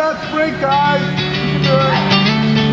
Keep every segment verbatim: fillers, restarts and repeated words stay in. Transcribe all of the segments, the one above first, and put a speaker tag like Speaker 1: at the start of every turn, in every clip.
Speaker 1: that sprint, guys. You can do it.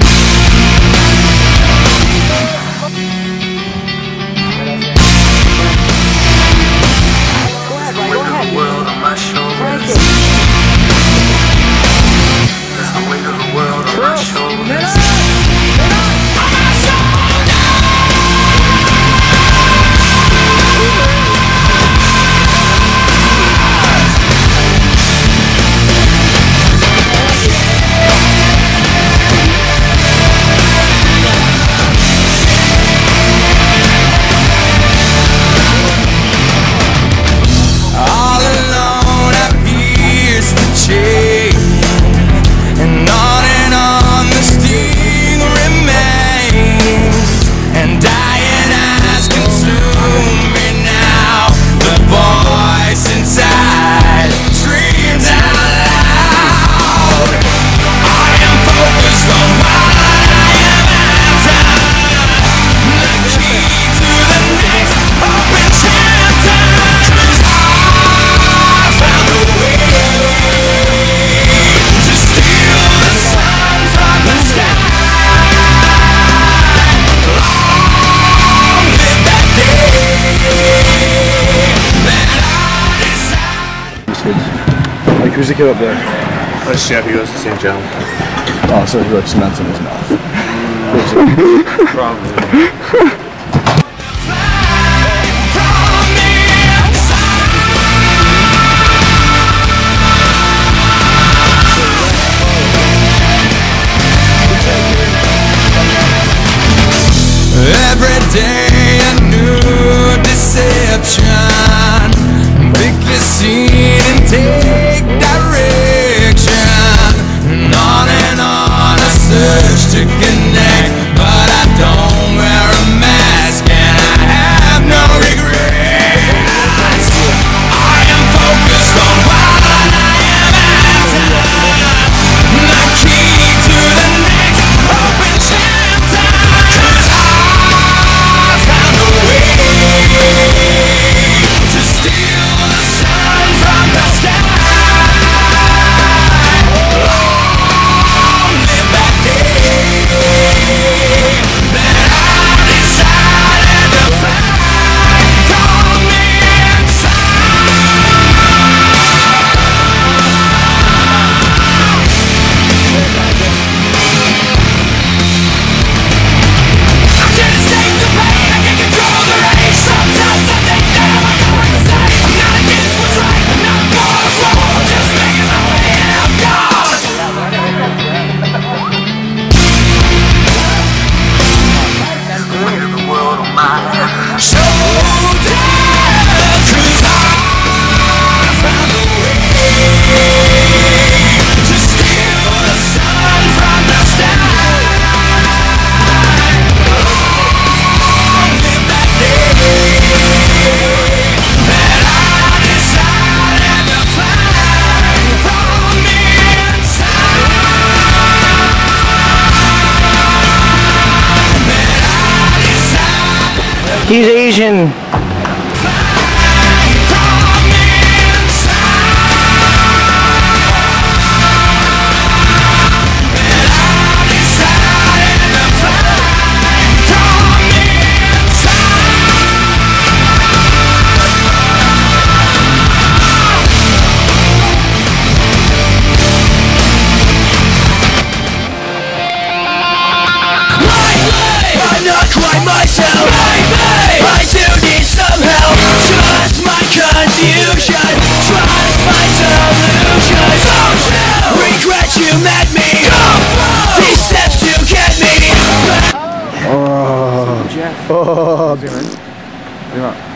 Speaker 2: Who's the kid up there?
Speaker 1: That's Jeff, he goes to Saint John.
Speaker 2: Oh, so he like cements in his mouth.
Speaker 1: Probably.
Speaker 3: Every day a new deception, quickly seen and take direction, and on and on I search to connect, but I don't wear a mask and I have no regrets. I am focused on what I am after, the key to the next open chapter, 'cause I found a way to steal the sun from the sky. Long live that day that I decided to fly from the inside. I can't escape the pain, I can't control the rage. Sometimes I think that I'm not going to say I'm not against what's right, I'm not for what's wrong, I'm just making my way and I'm gone. The weight of the world on my shoulders, 'cause I found a way to steal the sun from the sky. Long live that day that I decided to fly from the inside. That I decided
Speaker 4: He's Asian.
Speaker 3: to fly from the inside. That I decided to fly from the inside. I'm not quite myself, baby. I do need some help. Trust my confusion, trust my delusion. Don't you regret you met me? These steps to get me back.
Speaker 2: Oh. Oh.